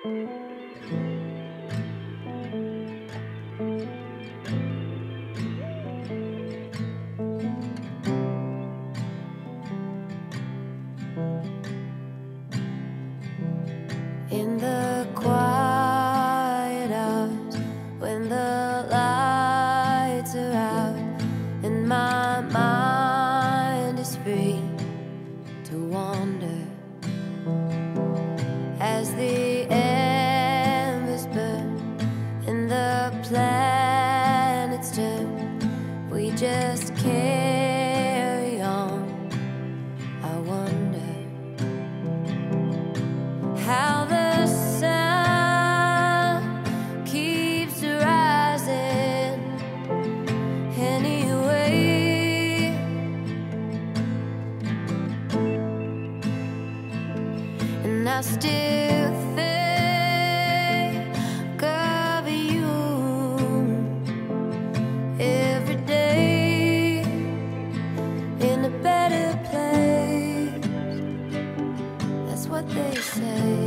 In the quiet hours, when the lights are out and my mind is free to wander, as the embers burn and the planets turn, we just carry on. I wonder how the sun keeps rising anyway, and I still think of you every day in a better place. That's what they say.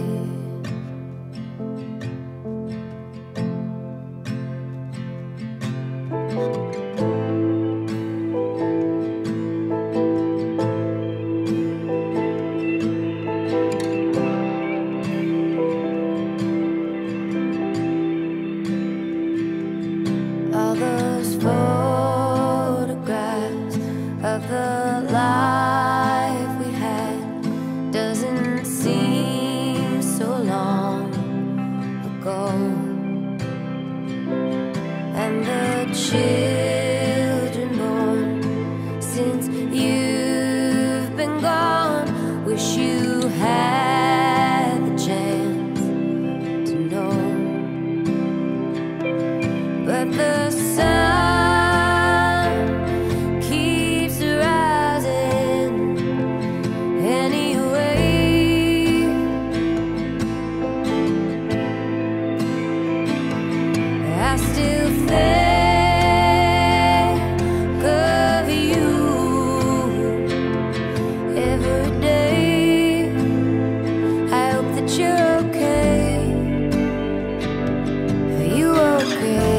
All those photographs of the life we had doesn't seem so long ago, and the children born since you've been gone wish you had the chance to know. But the sun keeps rising anyway. I still think of you every day. I hope that you're okay. Are you okay?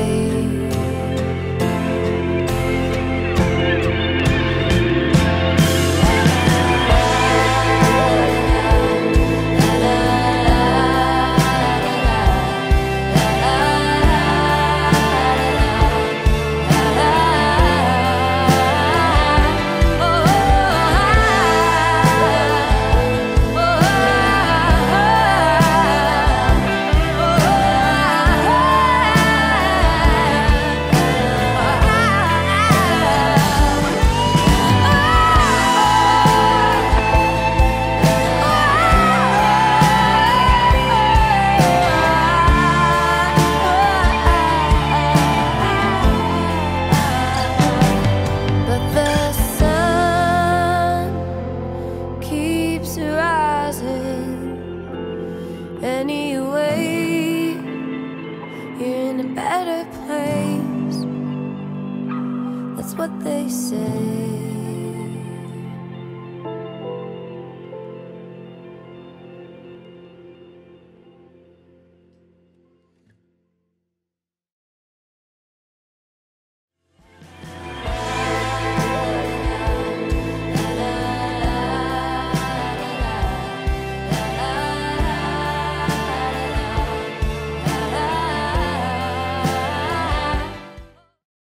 Anyway, you're in a better place. That's what they say.